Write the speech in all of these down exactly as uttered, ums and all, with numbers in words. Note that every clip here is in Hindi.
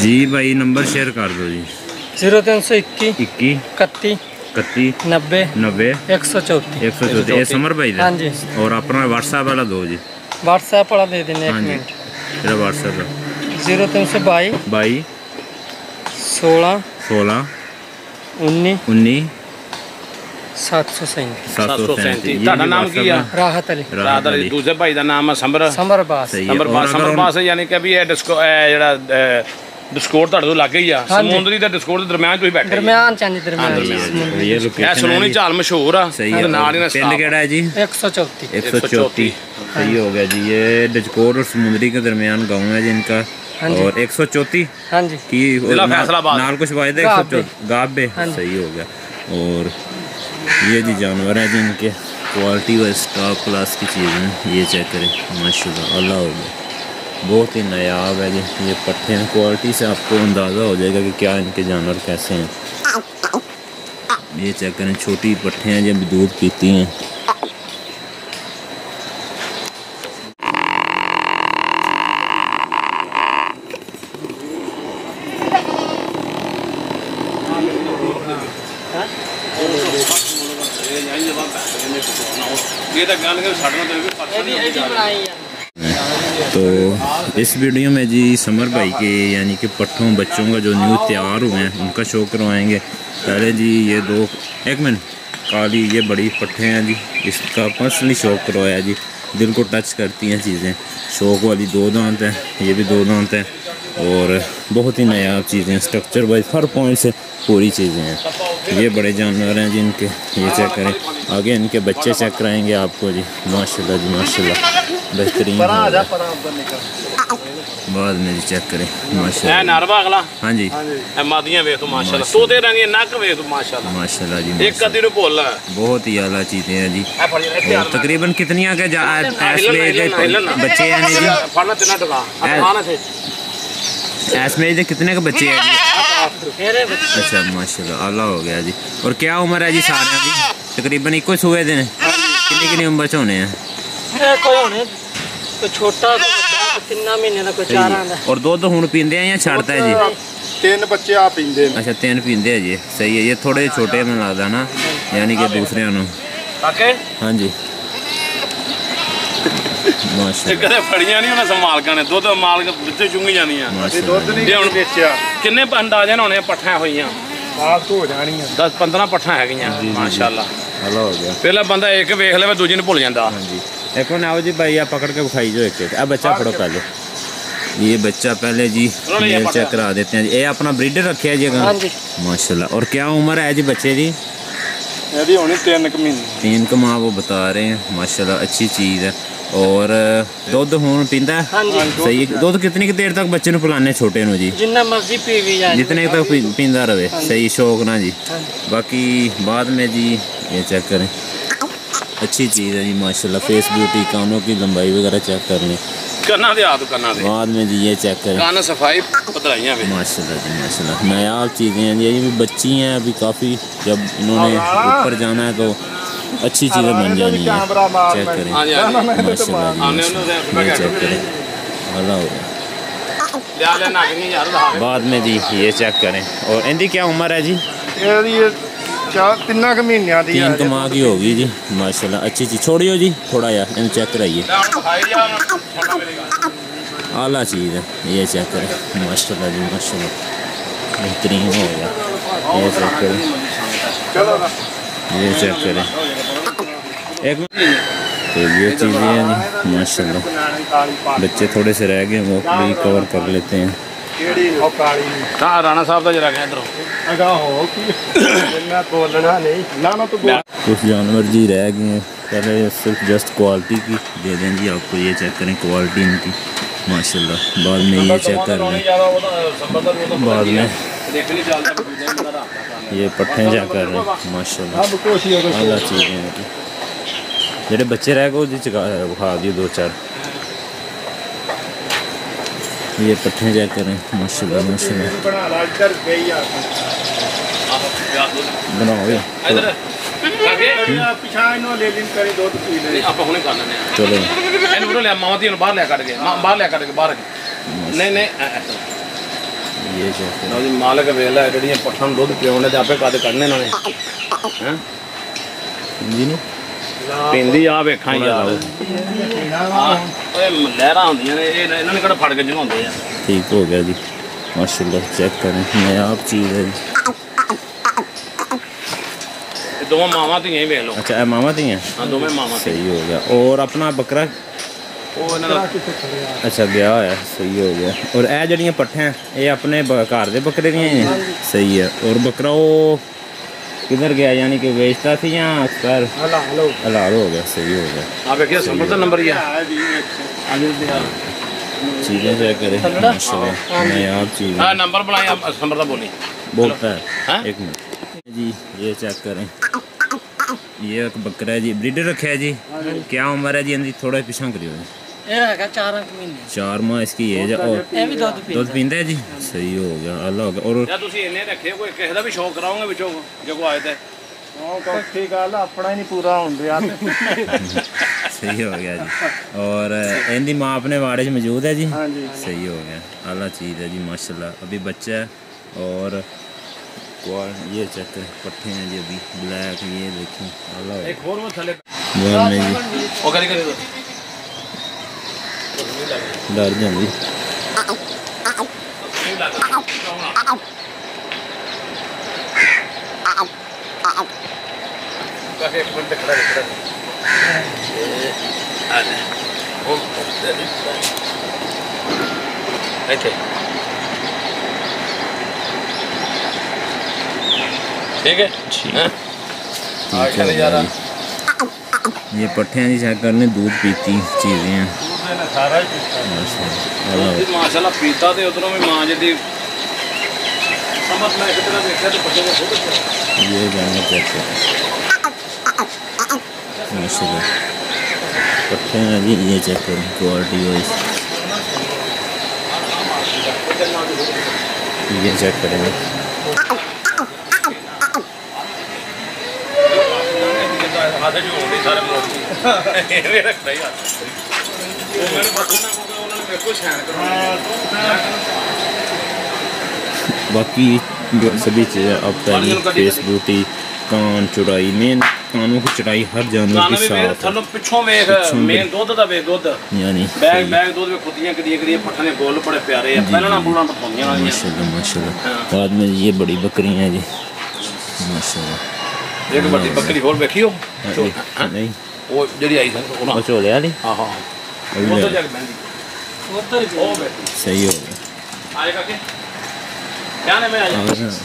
जी भाई नंबर शेयर कर दो जी। जीरो तीन सौ इक्की इक्की इकत्ती इकत्ती नब्बे नब्बे एक सौ चौती एक सौ चौती। ये समर भाई हाँ जी। और अपना व्हाट्सएप वाला दो जी। व्हाट्सएप वाला दे देने एक हाँ जी मिनट। मेरा व्हाट्सएप है जीरो तीन सौ बाई बाई सोलह सोलह उन्नीस उन्नीस सात सौ सैंतीस। सात सौ सैंतीस। ਤੁਹਾਡਾ ਨਾਮ ਕੀ ਆ? राहत अली। ਰਾਤ ਵਾਲੀ। ਦੂਜੇ ਭਾਈ ਦਾ ਨਾਮ ਆ ਸੰਬਰ समर बास। ਸੰਬਰ ਬਾਸ। ਸੰਬਰ ਬਾਸ ਯਾਨੀ ਕਿ ਵੀ ਇਹ ਡਿਸਕੋ ਜਿਹੜਾ ਡਿਸਕੋਡ ਤੁਹਾਡੇ ਤੋਂ ਲੱਗ ਹੀ ਆ। ਸਮੁੰਦਰੀ ਤੇ ਡਿਸਕੋਡ ਦੇ ਦਰਮਿਆਨ ਤੁਸੀਂ ਬੈਠੇ दरमियान चांदी दरमियान। ये ਇਹ लोकेशन ਸਲੋਨੀ ਝਾਲ ਮਸ਼ਹੂਰ ਆ। सही है। ਨਾਲ ਹੀ ਨਾ पिंड केड़ा है जी? एक सौ चौती। एक सौ चौती। सही हो गया जी। ये डिस्कोड और समुद्री के दरमियान गाँव है जिनका। और एक सौ चौती हाँ जी की जिला फैसलाबाद। नाल कुछ वायदे एक सौ चौती गाबे। सही हो गया। और ये जी जानवर है जिनके क्वालिटी व स्टॉक क्लास की चीज़ है। ये चेक करें माशाल्लाह अल्लाह हो गया। बहुत ही नायाब है जी। ये पट्टे हैं। क्वालिटी से आपको अंदाज़ा हो जाएगा कि क्या इनके जानवर कैसे हैं। ये चेक करें छोटी पट्टे हैं जब दूध पीती हैं। तो इस वीडियो में जी समर भाई के यानी कि पट्ठों बच्चों का जो न्यू तैयार हुए हैं उनका शो करवाएंगे। पहले जी ये दो एक मिनट काली ये बड़ी पट्ठे हैं जी। इसका पर्सनली शौक करवाया जी। दिल को टच करती हैं चीज़ें। शौक वाली दो दांत हैं। ये भी दो दांत हैं और बहुत ही नायाब चीज़ें। स्ट्रक्चर वाइज हर पॉइंट से पूरी चीज़ें हैं। ये बड़े जानवर हैं जिनके ये चेक करें। आगे इनके बच्चे चेक कराएंगे आपको जी। माशाल्लाह जी माशाल्लाह बेहतरीन। बाद में जी चेक करें माशाल्लाह। नारवा अगला हाँ जी मादियां वेख तो माशाल्लाह। तोते रंगे नक वेख तो माशाल्लाह माशाल्लाह जी। एक कदी नु भूल बहुत ही आला चीज़ें हैं जी। और तकरीबन कितनियां के बच्चे हैं जी? फड़ना तिना टका आना से एसमेज के कितने के बच्चे हैं जी? अच्छा माशाल्लाह आला हो गया जी। और क्या उम्र है जी सारे की? तकरीबन इको सूए दिन कितनी कितनी उम्र च होने हैं? कोई छोटा तीन महीने का कोई चार आंदा। और दुध हुण पींदे हैं या छड़ता है जी? तीन बच्चे आप पींदे। अच्छा तीन पींदे है जी। सही है। ये थोड़े छोटे में लगता ना यानी कि दूसरे नु। हाँ जी कदे फड़ियां नहीं होना मालकां ने दुध मालक विच चुंगी जानियां। दुध नहीं हुण बेचिया। किन्ने अंदाजे होने पट्ठा होईयां? साफ तो हो जानियां। दस पंद्रह पट्ठा हैगियां माशाल्लाह। हेलो हो गया। पहला बंदा एक वेख ले दूजे ने भूल जांदा। हां जी एक मिनट आओ जी भाई आप पकड़ के उठाई जो एक एक। अब बच्चा फड़ो पहले। ये बच्चा पहले जी ये चेक करा देते हैं जी। ये अपना ब्रीडर रखे है जी? हां जी माशाल्लाह। और क्या उम्र है जी बच्चे की? यदि होनी तीन क महीने। तीन क माह वो बता रहे हैं माशाल्लाह अच्छी चीज़ है। और दुध हुण पींदा है? हाँ जी। सही। दुध कितनी की देर तक बच्चे ਨੂੰ पिलाने छोटे नु जी? जितना मर्जी पी भी जाए जितने तक पींदा रहे। सही शौक ना जी। बाकी बाद में जी ये चेक करें अच्छी चीज़ है जी माशाल्लाह। फेस ब्यूटी कानों की लंबाई वगैरह चेक कर लें। करना दे हाथ करना दे। बाद में जी ये चेक करें कान सफाई पतराइयां भी माशाल्लाह जी माशाल्लाह नायाब चीज़ें हैं। ये भी बच्ची हैं अभी काफ़ी। जब इन्होंने ऊपर जाना है तो अच्छी चीज़ें बन जानी है। चेक करें माशाल्लाह जी चेक करें अल्लाह हो गया। बाद में जी ये चेक करें। और इनकी क्या उम्र है जी? चार तीन क महीने दी। तीन क माह की होगी जी माशाल्लाह अच्छी चीज़। छोड़ियो जी थोड़ा यार इन चेक कराइए। आला चीज़ है। ये चेक करें माशाल्लाह जी माशाल्लाह बेहतरीन हो गया। ये चेक करें ये चेक करें एक। तो ये चीज़ें हैं जी माशाल्लाह। बच्चे थोड़े से रह गए वो भी कवर कर लेते हैं। राणा साहब का जरा इधरों कुछ जानवर जी रह गए हैं। पहले सिर्फ जस्ट क्वालिटी की दे दें जी आपको। ये चेक करें क्वालिटी इनकी माशाल्लाह। बाद में ये चेक कर लें। बाद में ये पट्ठे चेक कर रहे हैं माशाल्लाह आला चीज़ें हैं। जेडे बच्चे रह गए विखा दिए दो चार। ये पट्ठे चेक करें माशाल्लाह माशाल्लाह बनाओ ये चलो मामा बाहर लिया बाहर लिया बाहर नहीं नहीं ये चेक लो जी मालिक वेला जड़ियां पट्ठां नूं दुध पियोने ते आपे कद कढने इन्हां ने हैं जी नु पींदी आ वेखां यार ओए लहरां होंदियां ने इन्हां ने किहड़ा फड़ के जमाउंदे आ ठीक हो गया जी माशाल्लाह चेक करें नायाब चीज़ है दोवें मावां धीआं ही वेख लो अच्छा ये मामा दी हैं हां दोवें मावां सही हो गया और अपना बकरा ਉਹ ਇਹਨਾਂ ਦਾ अच्छा गया है सही हो गया और ए जड़ियां पट्ठे हैं ये अपने ब- घर दे बकरे दियां ही हैं सही है और बकरा वो किधर गया यानी कि बेचता थी या अक्सर हलाल हो गया सही हो गया ਆ ਵੇਖਿਆ ਸੰਭਲ ਦਾ ਨੰਬਰ ਹੀ ਆ चीज़ें चेक करें माशाल्लाह नायाब चीज़ ਹਾਂ ਨੰਬਰ ਬਣਾਇਆ ਸੰਭਲ ਦਾ ਬੋਲੀ बोलता है हाँ? एक मिनट जी ये चेक करें ये एक बकरा है जी ब्रीडर रखा है जी क्या उम्र है जी इनकी थोड़ा पिछा करियो ਇਹ ਹੈਗਾ ਚਾਰ ਅੰਕ ਮਹੀਨੇ चार माह इसकी एज है और ਇਹ ਵੀ ਦੁੱਧ ਪੀਂਦਾ दूध पींदा है जी सही हो गया अल्लाह हो गया और ਜਾਂ ਤੁਸੀਂ ਇੰਨੇ ਰੱਖੇ ਕੋਈ ਕਿਸੇ ਦਾ ਵੀ ਸ਼ੌਕ ਕਰਾਓਗੇ ਵਿੱਚੋਂ ਜੇ ਕੋ ਆਏ ਤੇ ਉਹ ਕੱਠੀ ਗੱਲ ਆਪਣਾ ਹੀ ਨਹੀਂ ਪੂਰਾ ਹੁੰਦਿਆ सही हो गया जी और इनकी माँ अपने वाड़े में मौजूद है जी हाँ जी सही हो गया अल्लाह चीज़ है जी माशाल्लाह अभी बच्चा है और क्वा- ये चेक करें पट्ठे हैं जी अभी ब्लैक ये देखें अल्लाह हो ਇੱਕ ਹੋਰ ਉਹ ਥੱਲੇ गया बाद में जी ਉਹ ਕਰੀ ਕਰੀ डर जाती ਕਾਕੇ ਇੱਕ ਮਿੰਟ ਖੜਾ ਖੜਾ ਆ ਲੈ ਉਹ ਇੱਥੇ ठीक है हाँ? आ ठीक है चले जा रहा भाई। ये पट्ठे हैं जी चेक करने दूध पीती चीज़ें हैं ਸਾਰਾ ਹੀ ਕੀਤਾ माशाल्लाह अल्लाह हो जी माशाल्लाह पीता ते उधरों भी मां जी दी समझ मैं एक तरह देखा तो बच्चे को खुद गया। ये जानवर चेक करें माशाल्लाह पट्ठे हैं जी ये चेक करें क्वालिटी वाइज ये चेक करेंगे आधे जो होंगे सारे मोड़ ये रखता ही आता वो मैंने पता ना होगा उन्होंने मेरे को शैन करवाया बाकी जो सभी चीज़ें अब पहले फेस बूटी कान चुड़ाई मेन कानों की चढ़ाई हर जानवर गाना की भी वेख साफ थल्लों पिछों वेख पिछों मेन दुध दा वेख दुध है यानी बैग बैग दुध में खुदियां कड़ियां कड़ियां पट्ठे ने गोल बड़े प्यारे हैं पहले ना बुला पठाउंदियां वालियां माशाल्लाह माशाल्लाह हाँ। बाद में ये बड़ी बकरी हैं जी माशाल्लाह एक बड़ी बकरी और देखियो हाँ, नहीं वो जड़ी आई सन वो ओना चोले वाली हां हां अभी वो ले तो लो। जग बंदी ਉਧਰ ओ बैठी सही हो गया आएगा के क्या ने में आ जा और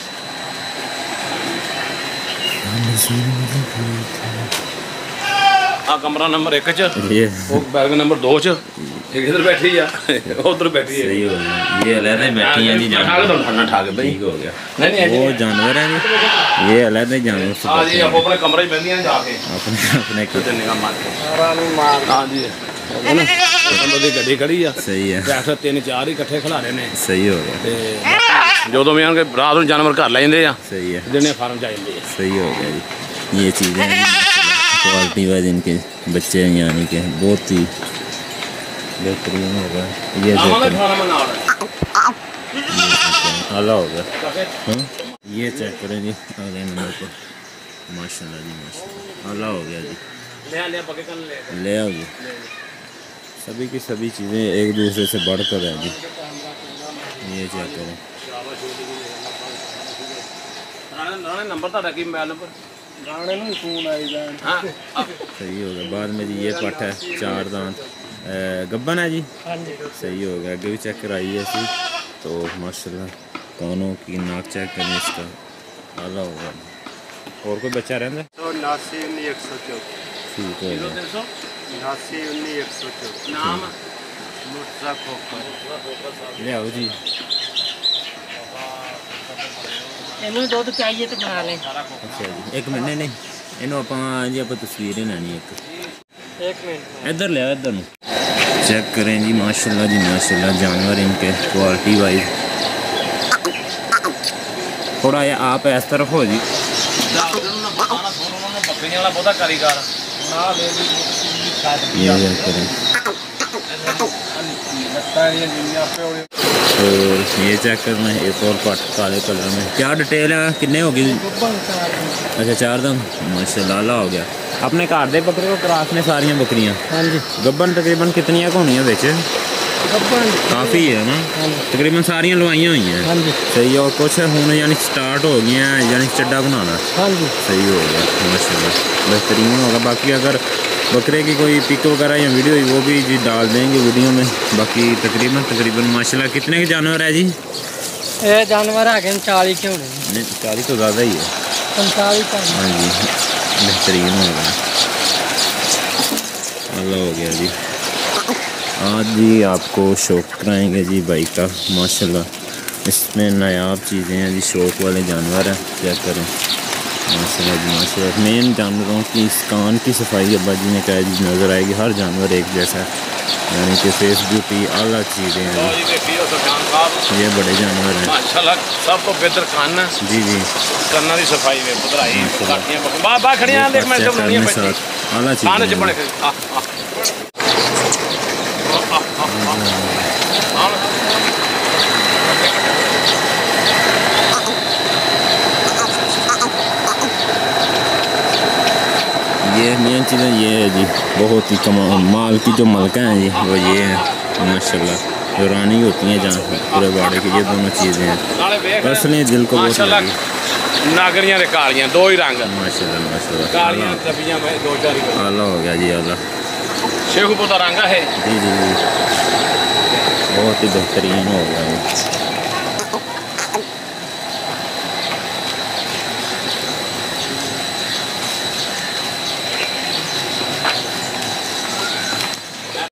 हां कमरा नंबर एक च ये वो बैग नंबर दो च एक इधर बैठी है उधर बैठी है सही हो गया ये अलग ही बैठी हैं जी ठाक जानवर दो ठंडा ठाक भाई ठीक हो गया नहीं नहीं वो जानवर हैं जी ये अलग ही जानवर से हां बैठे जी हैं। आप अपने कमरे में बंदियां जाके अपने अपने को कितने निगाह मार के ਸਾਰਾ ਨਹੀਂ ਮਾਰ हां जी है ना नंबर दी गड्डी खड़ी आ सही है ਬੈਠ ਤਿੰਨ ਚਾਰ ਹੀ ਇਕੱਠੇ ਖਿਲਾਰੇ ਨੇ सही हो गया ਤੇ ਜਦੋਂ ਵੀ ਆਣਗੇ ਰਾਤ ਨੂੰ ਜਾਨਵਰ ਘਰ ਲੈ ਜਾਂਦੇ ਆ सही है ਦਿਨੇ ਫਾਰਮ ਚ ਆ ਜਾਂਦੇ ਆ सही हो गया जी ये चीज़ें हैं क्वालिटी वाइज इनके बच्चे हैं यानी कि बहुत ही बेहतरीन होगा ये ਆਵਾਂਗੇ चेक ਖਾਣਾ ਨਾਲ करें आला हो गया हाँ? ये चेक करें जी अगले नंबर पर माशाल्लाह जी माशाल्लाह आला हो गया जी ਲੈ ਲੈ ਪੱਕੇ ਕੰਨ ਲੈ ले आओ जी सभी की सभी चीज़ें एक दूसरे से बढ़कर है जी ये चेक करें ਰਾਣੇ ਰਾਣੇ ਨੰਬਰ ਤੁਹਾਡਾ ਕੀ ਮੋਬਾਈਲ ਨੰਬਰ ਗਾਣੇ ਨੂੰ ਫੋਨ ਆਈ ਜਾਣ ਹਾਂ सही हो गया बाद में जी ये पट है चार दांत अ, गब्बन है जी सही हो गया आगे भी चेक कराई है इसी तो माशाल्लाह कानों की नाक चेक करें इसका आला होगा और कोई बच्चा रहता है तो नासी उन्नी एक सौ चौक ठीक हो गया ਤਿੰਨ ਸੌ नासी उन्नी एक सौ चौक ਨਾਮ मुर्जा खोखर ले आओ जी ਇਹਨੂੰ ਦੁੱਧ ਚਾਹੀਏ ਤੇ ਬਣਾ ਲੈ अच्छा जी एक मिनट नहीं इन्हों ਆਪਾਂ जी ਆਪਾਂ तस्वीर ही ਲੈਣੀ ਇੱਕ एक मिनट इधर ले आओ इधर ਨੂੰ चेक करें जी माशाल्लाह जी माशाल्लाह जानवर इनके क्वालिटी वाइज थोड़ा या आप इस तरफ हो जी ਬੱਕਰੀਆਂ ਵਾਲਾ ਬਹੁਤਾ ਕਾਰੀਗਰ ਨਾ ਲੈ ये चेक करें ਲੱਤਾਂ ਦੀਆਂ ਜਿੰਨੀਆਂ ਪਿਓਲੇ और ये चेक करना है, एक और पट काले कलर में। क्या डिटेल है, कितने होगी? अच्छा चार दम, माशाल्लाह आला हो गया। अपने घर दे बकरे को क्रॉस ने सारियां बकरियां? हाँ जी। गब्बन तकरीबन कितनियां होनियां बिच? गब्बन काफ़ी है ना, तकरीबन सारियां लवाइयां हुई हैं। हाँ जी। सही है। और कुछ हूँ यानी स्टार्ट हो गई हैं, यानी चड्डा बनाना। हाँ जी। सही हो गया माशाल्लाह, बेहतरीन होगा। बाकी अगर बकरे की कोई पिक वगैरह या वीडियो हुई वो भी जी डाल देंगे वीडियो में। बाकी तकरीबन तकरीबन माशाल्लाह कितने के जानवर है जी? ये जानवर है चालीस के होने। नहीं चालीस तो ज़्यादा ही है। पैंतालीस। हाँ जी बेहतरीन होगा। अल्लाह हो गया जी। आज जी आपको शौक कराएंगे जी बाइक का माशाल्लाह। इसमें नायाब चीज़ें हैं जी, शौक वाले जानवर हैं। क्या करें माशाल्लाह जी माशाल्लाह। मेन जानवरों की इस कान की सफाई अब्बा जी ने कहा जी नज़र आएगी। हर जानवर एक जैसा, यानी कि फेस ब्यूटी आला चीज़ें हैं। ये बड़े जानवर हैं माशाल्लाह, सब तो बेहतर खाना जी जी। करना दी सफाई में पुतराई काटियां बा बा खड़ियां देख मैं सब नहीं बच्चे आला खाने च चीज़ें बड़े आ आ ये मेन चीज़ें ये है जी, बहुत ही कमाल माल की जो मलका हैं जी वो ये है माशाल्लाह। जो रानी होती हैं जहाँ पूरे बाड़े की, ये दोनों चीज़ें हैं। पर्सनली दिल को बहुत लगी। नागरियां दे कालियां दो ही रंग माशाल्लाह माशाल्लाह। कालियां तबियां में दो चार ही आला हो गया जी आला। शेखुपुर का रंग है जी जी जी, बहुत ही बेहतरीन हो गया।